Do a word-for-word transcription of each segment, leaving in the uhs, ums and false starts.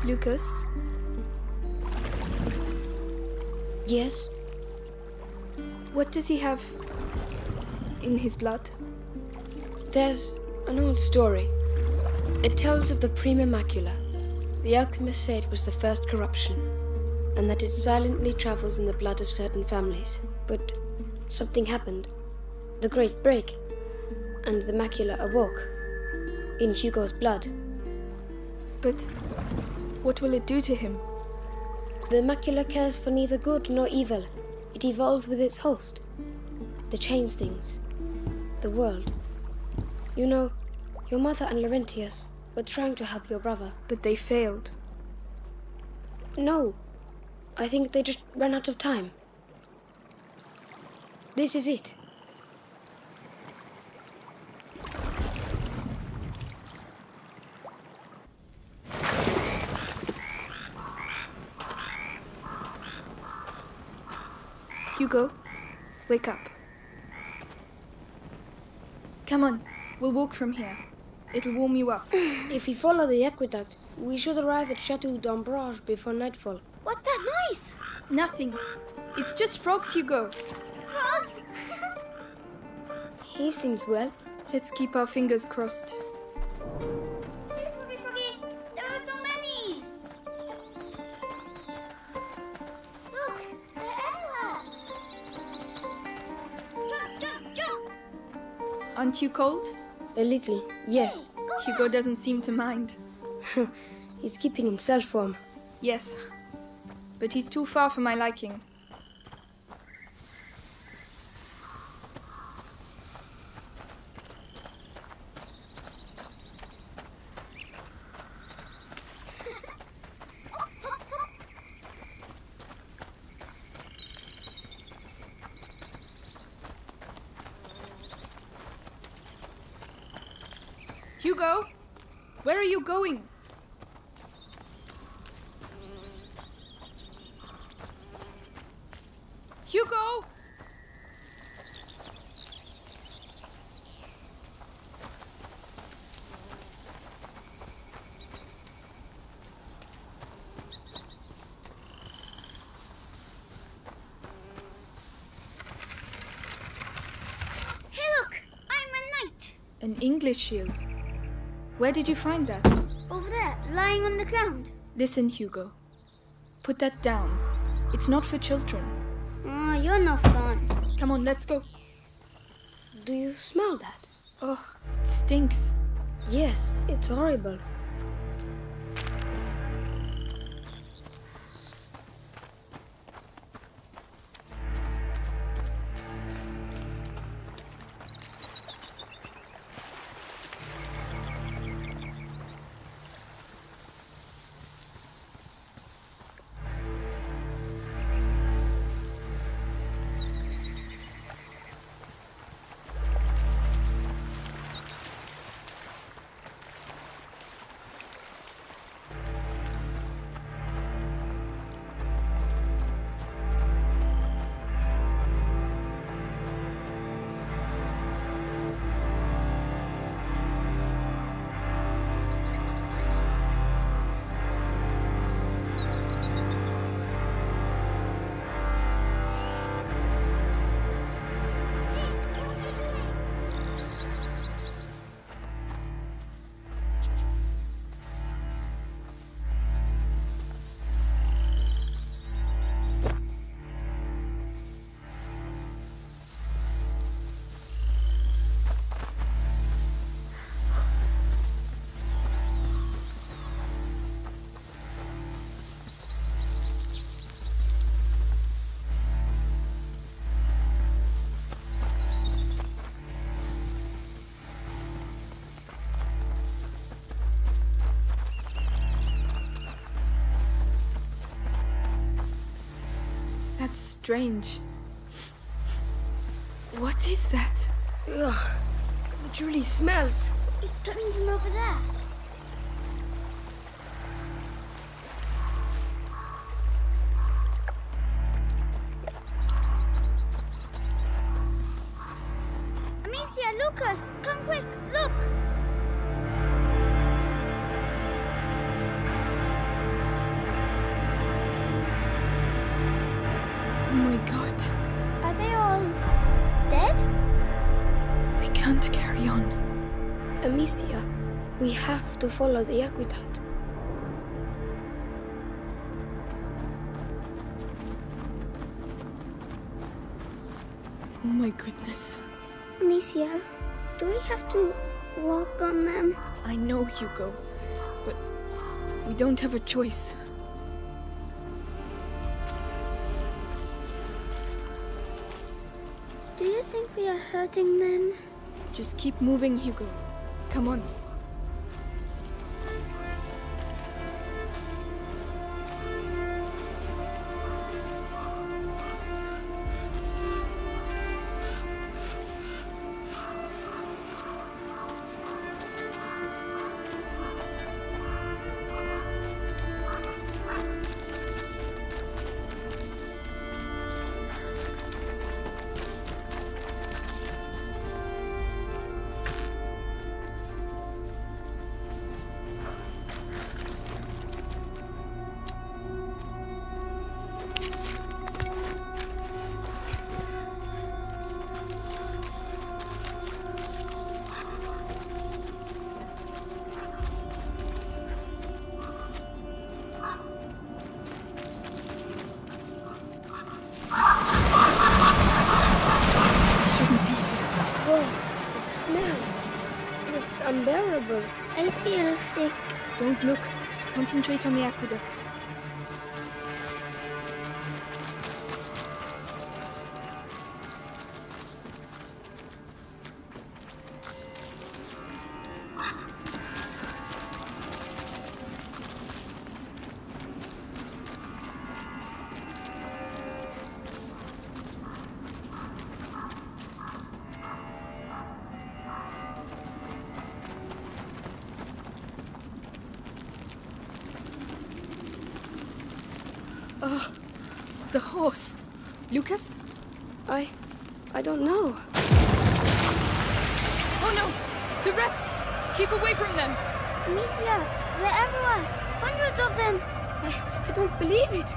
Lucas? Yes? What does he have in his blood? There's an old story. It tells of the prima macula. The alchemists say it was the first corruption, and that it silently travels in the blood of certain families. But something happened. The Great Break, and the macula awoke in Hugo's blood. But what will it do to him? The macula cares for neither good nor evil. It evolves with its host. They change things. The world. You know, your mother and Laurentius were trying to help your brother. But they failed. No. I think they just ran out of time. This is it. Hugo, wake up. Come on, we'll walk from here. It'll warm you up. If we follow the aqueduct, we should arrive at Chateau d'Ambrage before nightfall. What's that noise? Nothing. It's just frogs, Hugo. Frogs? He seems well. Let's keep our fingers crossed. Froggy, Froggy, there are so many! Look, they're everywhere! Jump, jump, jump! Aren't you cold? A little, yes. Hugo doesn't seem to mind. He's keeping himself warm. Yes, but he's too far for my liking. Hugo, where are you going? Hugo! Hey, look! I'm a knight! An English shield. Where did you find that? Over there, lying on the ground. Listen, Hugo. Put that down. It's not for children. Oh, you're no fun. Come on, let's go. Do you smell that? Oh, it stinks. Yes, it's horrible. That's strange. What is that? Ugh, it really smells. It's coming from over there. Amicia, Lucas, come quick, look! can't carry on. Amicia, we have to follow the aqueduct. Oh my goodness. Amicia, do we have to walk on them? I know, Hugo, but we don't have a choice. Do you think we are hurting them? Just keep moving, Hugo. Come on. Unbearable. I feel sick. Don't look. Concentrate on the aqueduct. Ugh, the horse. Lucas? I... I don't know. Oh no! The rats! Keep away from them! Amicia, they're everywhere. Hundreds of them. I... I don't believe it.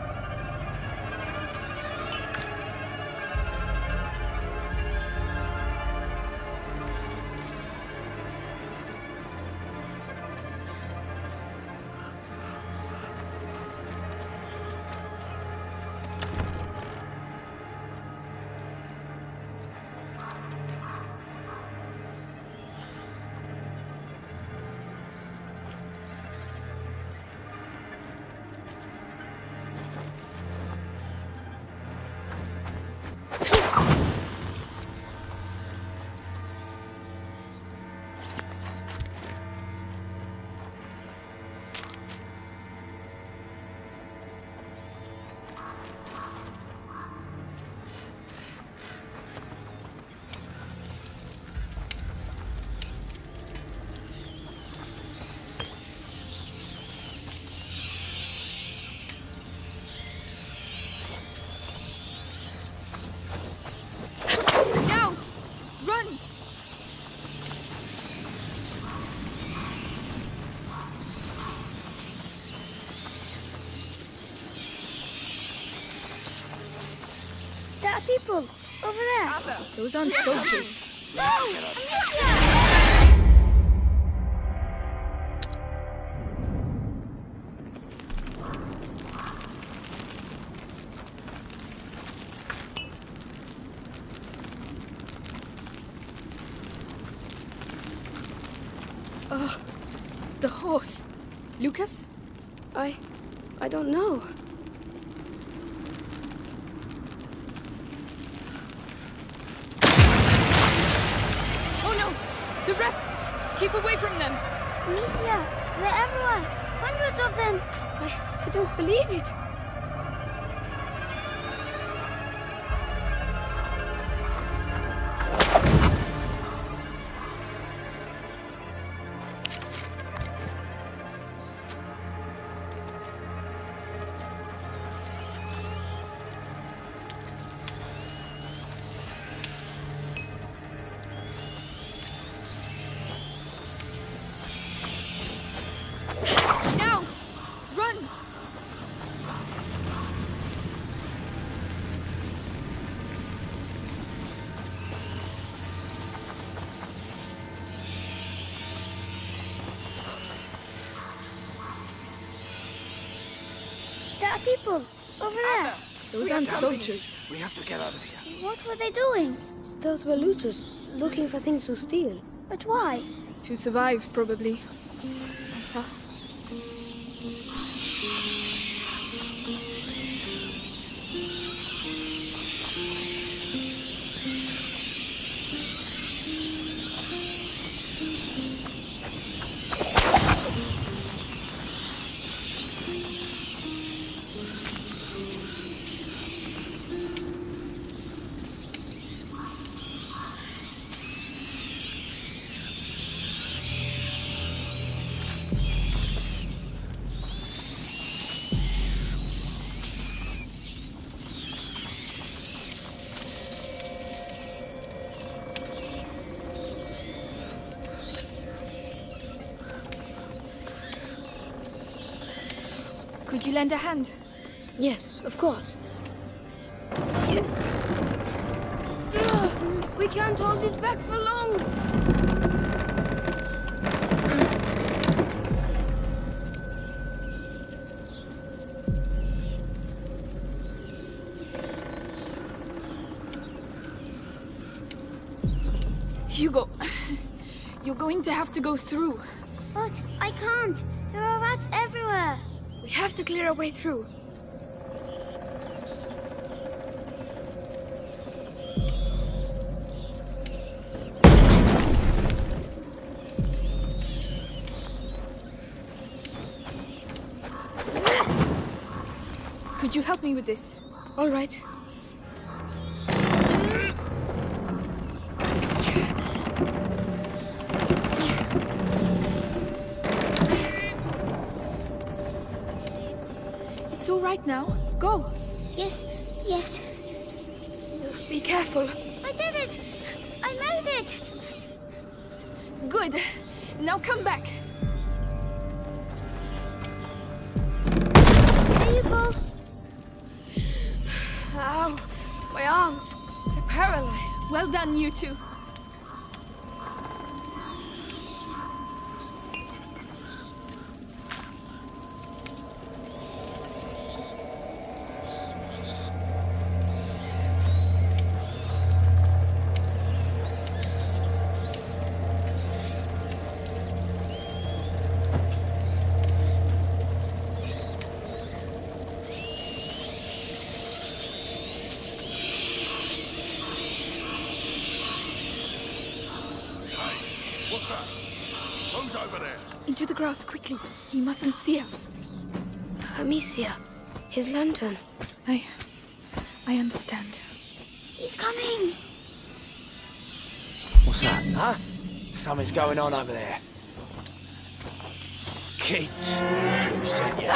There are people over there. Those aren't soldiers. No! Amicia! Ugh, the horse. Lucas? I... I don't know. Oh no! The rats! Keep away from them! Amicia, they're everywhere. Hundreds of them. I... I don't believe it. people over there. Those aren't soldiers. We have to get out of here. What were they doing? Those were looters, looking for things to steal. But why? To survive, probably. Like us. Could you lend a hand? Yes, of course. We can't hold it back for long. Hugo, you're going to have to go through. But I can't. There are rats everywhere. We have to clear our way through. Could you help me with this? All right. It's all right now. Go. Yes, yes. Be careful. I did it! I made it! Good. Now come back. There you go. Ow, my arms. They're paralyzed. Well done, you two. What's that? Who's over there? Into the grass, quickly. He mustn't see us. Amicia, his lantern. I... I understand. He's coming. What's that, huh? Something's going on over there. Kids, who sent you?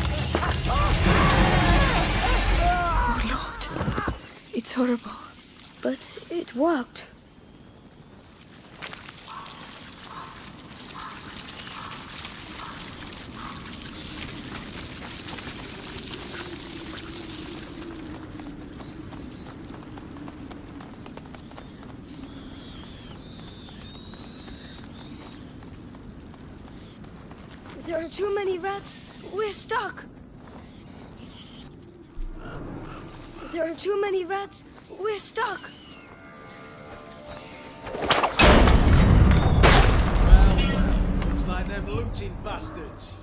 Oh, Lord. It's horrible. But it worked. There are too many rats. We're stuck. There are too many rats. We're stuck. Well, looks like them looting bastards.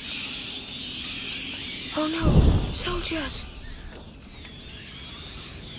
Oh no, soldiers!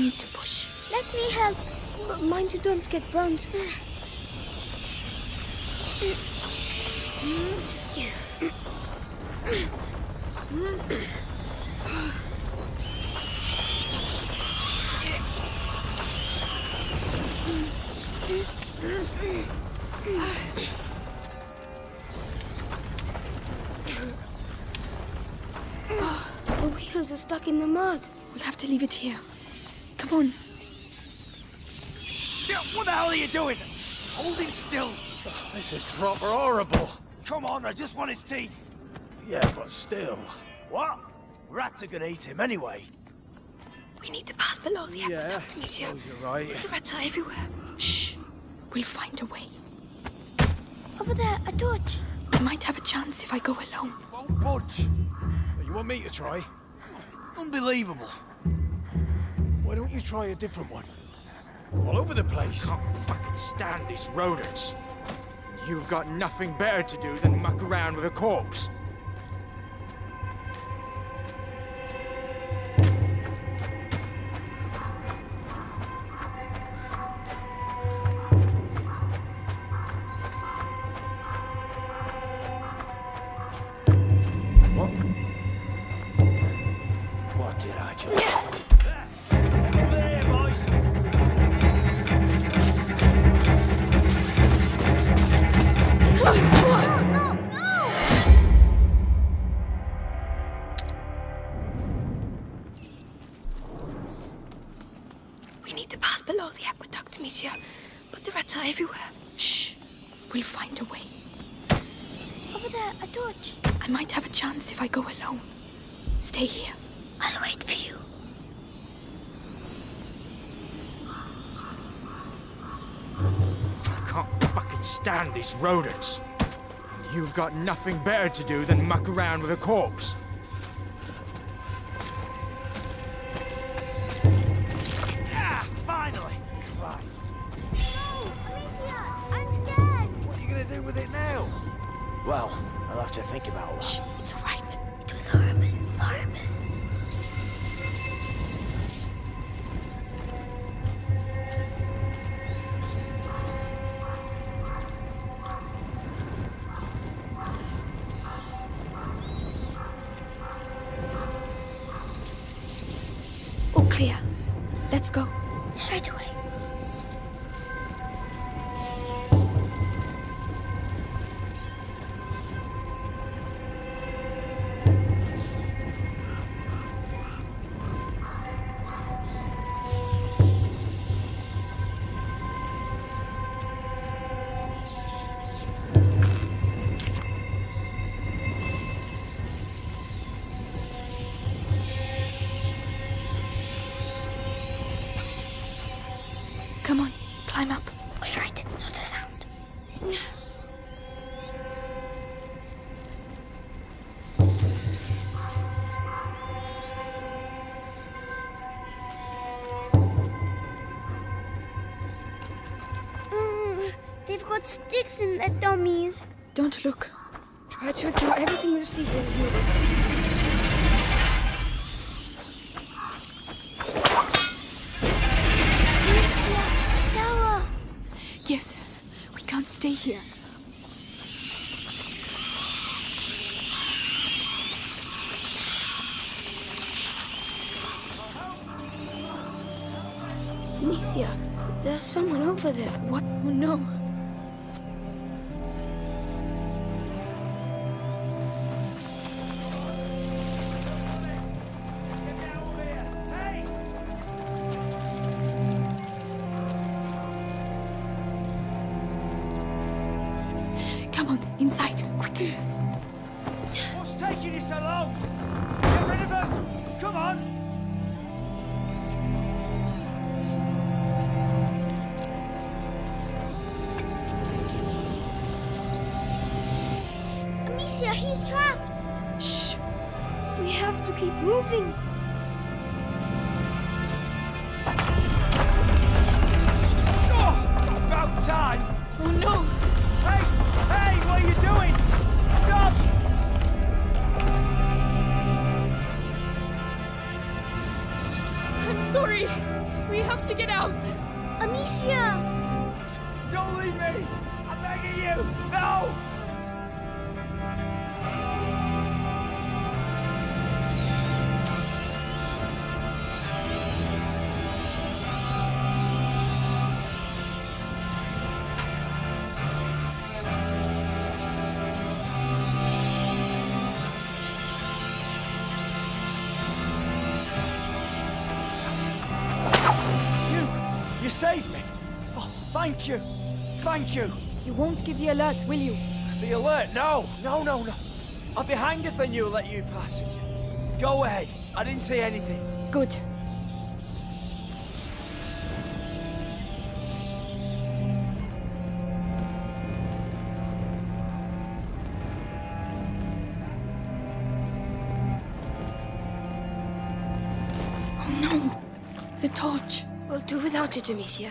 need to push. Let me help. But mind you don't get burnt. The wheels are stuck in the mud. We'll have to leave it here. Come on. Yeah, what the hell are you doing? Holding still. Oh, this is proper horrible. Come on, I just want his teeth. Yeah, but still. What? Rats are gonna eat him anyway. We need to pass below the aqueduct, Amicia. Oh, you're right. The rats are everywhere. Shh. We'll find a way. Over there, a torch. I might have a chance if I go alone. Won't budge. You want me to try? Unbelievable. Why don't you try a different one? All over the place. Can't fucking stand these rodents. You've got nothing better to do than muck around with a corpse. What? What did I just... Over there, boys! We need to pass below the aqueduct, Amicia. But the rats are everywhere. Shh. We'll find a way. Over there, a torch. I might have a chance if I go alone. Stay here. I'll wait for you. I can't fucking stand these rodents. You've got nothing better to do than muck around with a corpse. Ah, finally! Right. No, Amicia, I'm scared. What are you gonna do with it now? Well, I'll have to think about that. Shh. It's all right. It was horrible, horrible. All clear. Let's go. Straight away. Come on. Climb up. Was right, not a sound. Mm, they've got sticks in their dummies. Don't look. Try to ignore everything you see here, Hugo. Amicia, tower. Yes. We can't stay here. Amicia, there's someone over there. What? Oh, no. Come on, inside, quickly. What's taking you so long? Get rid of them! Come on! Amicia, he's trapped. Shh. We have to keep moving. Oh, about time! Oh, no. Hey! Hey! What are you doing? Stop! I'm sorry. You saved me! Oh, thank you! Thank you! You won't give the alert, will you? The alert? No! No, no, no! I'd be hanged if they knew let you passage. Go ahead. I didn't see anything. Good. Oh no! The torch! We'll do without it, Amicia.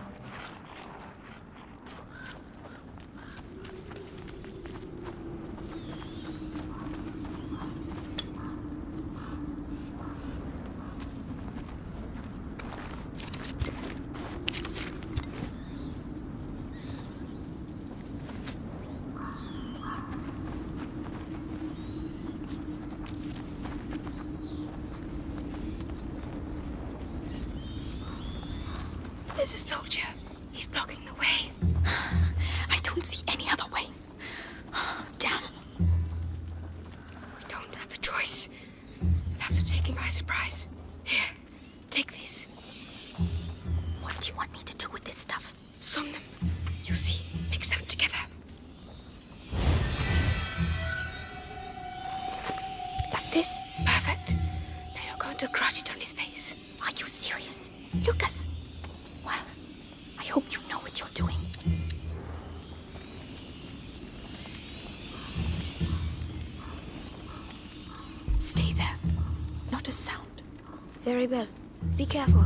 There's a soldier. He's blocking the way. I don't see any other way. Damn. We don't have a choice. We'll have to take him by surprise. Here, take this. What do you want me to do with this stuff? Some them. You see, mix them together. Like this? Perfect. Now you're going to crush it on his face. Are you serious? Lucas! Well, I hope you know what you're doing. Stay there. Not a sound. Very well. Be careful.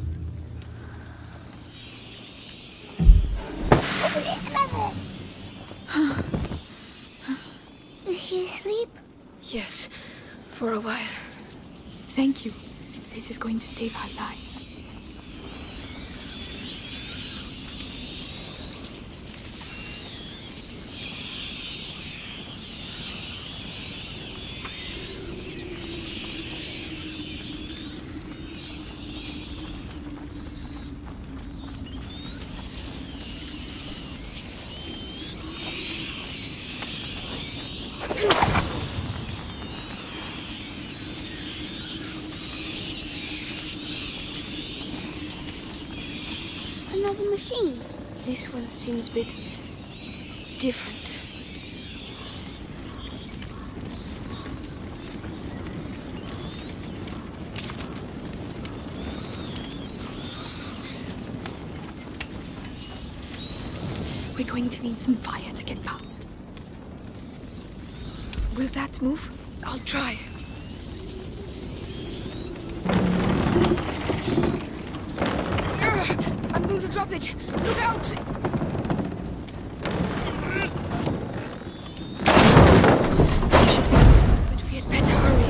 Is he asleep? Yes, for a while. Thank you. This is going to save our lives. Another machine. This one seems a bit different. We're going to need some fire to get past. Will that move? I'll try. I'm going to drop it. Look out! But we had better hurry.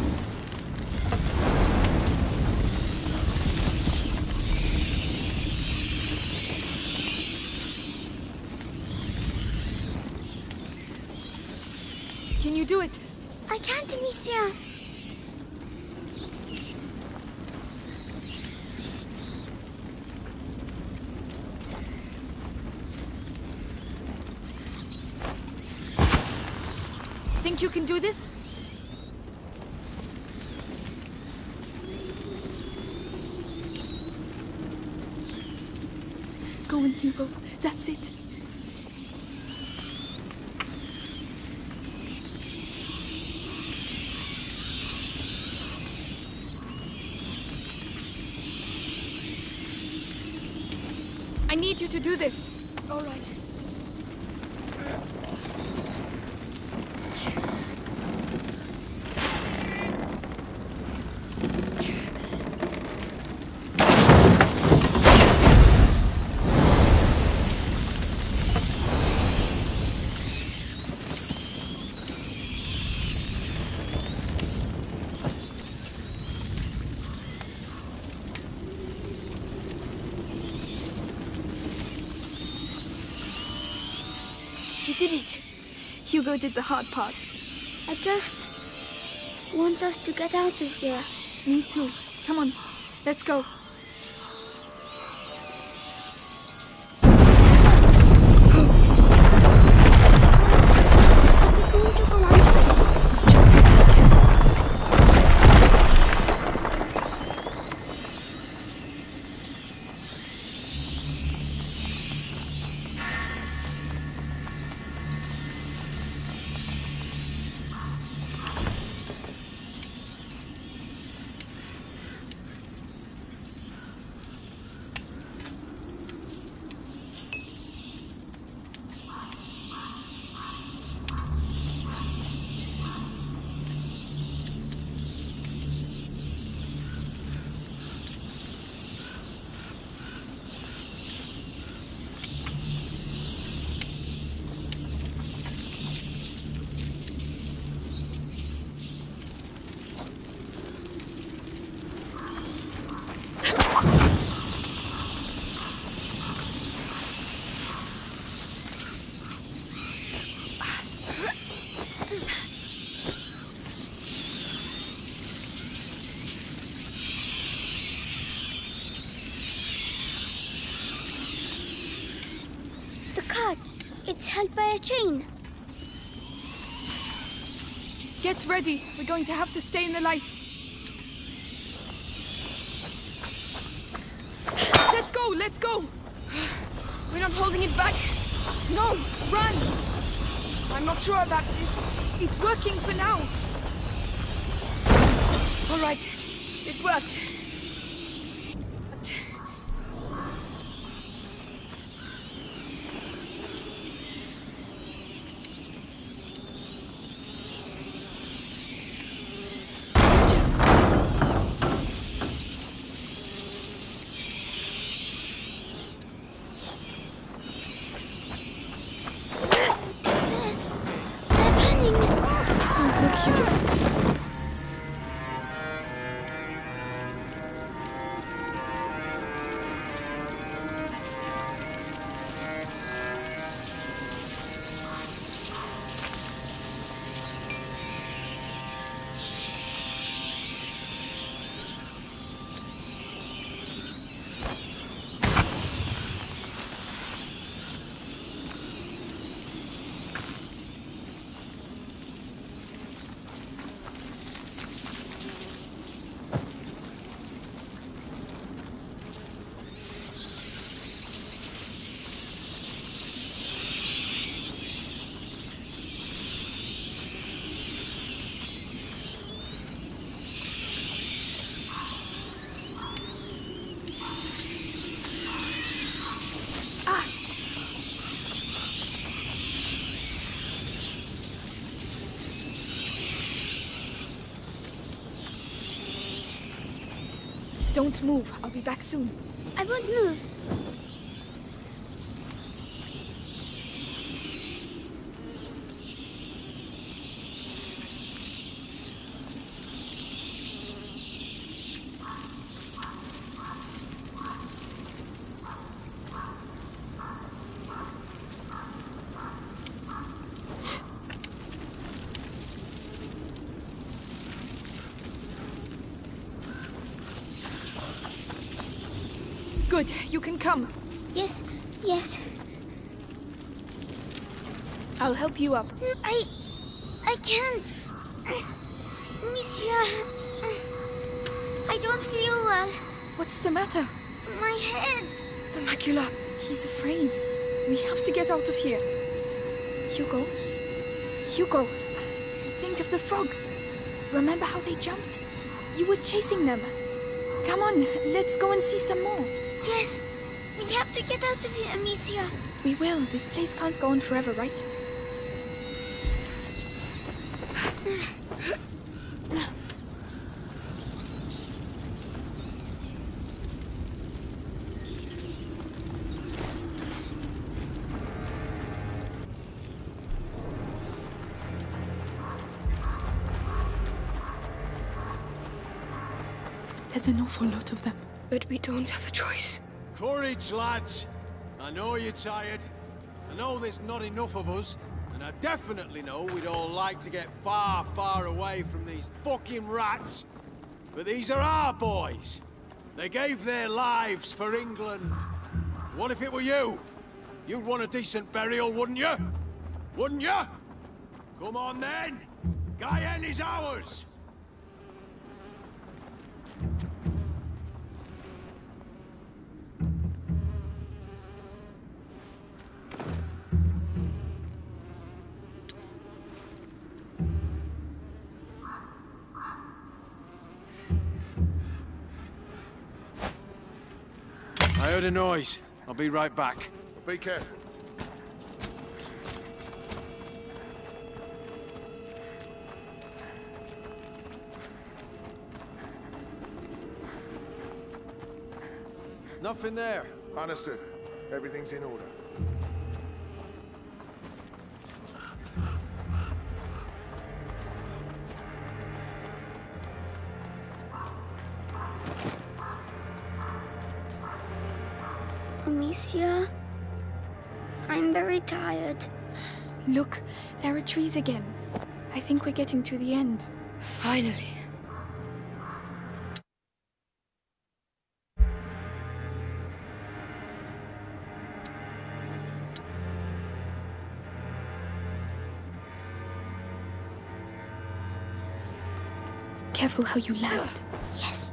Can you do it? I can't, Amicia. Think you can do this? Go on, Hugo. That's it. I need you to do this. All right. You did it. Hugo did the hard part. I just want us to get out of here. Me too. Come on, let's go. Are we going to go under it? Just have to be careful. held by a chain. Get ready. We're going to have to stay in the light. Let's go, let's go! We're not holding it back. No, run! I'm not sure about this. It's working for now. All right, it worked. But... Don't move. I'll be back soon. I won't move. Good, you can come. Yes, yes. I'll help you up. I... I can't. Amicia... I don't feel well. What's the matter? My head. The macula. He's afraid. We have to get out of here. Hugo? Hugo, think of the frogs. Remember how they jumped? You were chasing them. Come on, let's go and see some more. Yes, we have to get out of here, Amicia. We will. This place can't go on forever, right? There's an awful lot of them. But we don't have a choice. Courage, lads. I know you're tired. I know there's not enough of us. And I definitely know we'd all like to get far, far away from these fucking rats. But these are our boys. They gave their lives for England. What if it were you? You'd want a decent burial, wouldn't you? Wouldn't you? Come on then. Guyenne is ours. I heard a noise. I'll be right back. Be careful. Nothing there. Understood. Everything's in order. Amicia, I'm very tired. Look, there are trees again. I think we're getting to the end. Finally. Careful how you land. Yes.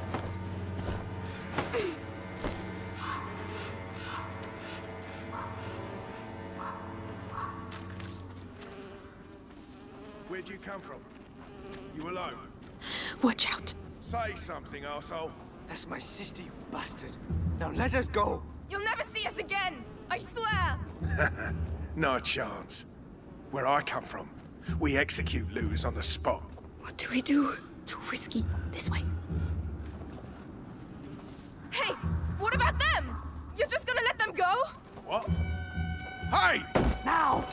Where'd you come from? You alone? Watch out. Say something, arsehole. That's my sister, you bastard. Now let us go. You'll never see us again. I swear. No chance. Where I come from, we execute looters on the spot. What do we do? Too risky. This way. Hey, what about them? You're just gonna let them go? What? Hey! Now!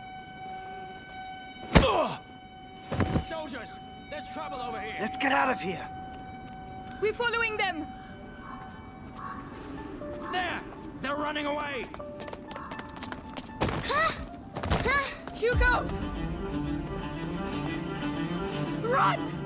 Ugh! Soldiers, there's trouble over here. Let's get out of here. We're following them. There! They're running away! Hugo! Run!